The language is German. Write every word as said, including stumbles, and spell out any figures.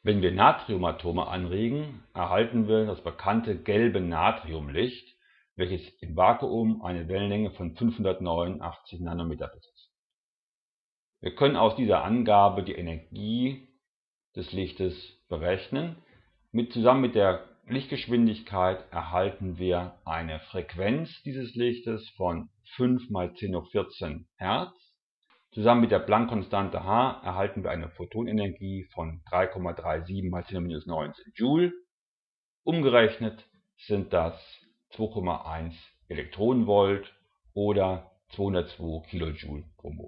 Wenn wir Natriumatome anregen, erhalten wir das bekannte gelbe Natriumlicht, welches im Vakuum eine Wellenlänge von fünfhundertneunundachtzig Nanometer besitzt. Wir können aus dieser Angabe die Energie des Lichtes berechnen. Mit, zusammen mit der Lichtgeschwindigkeit erhalten wir eine Frequenz dieses Lichtes von fünf mal zehn hoch vierzehn Hertz. Zusammen mit der Planck-Konstante H erhalten wir eine Photonenergie von drei Komma siebenunddreißig mal zehn hoch minus neunzehn Joule. Umgerechnet sind das zwei Komma eins Elektronenvolt oder zweihundertzwei Kilojoule pro Mol.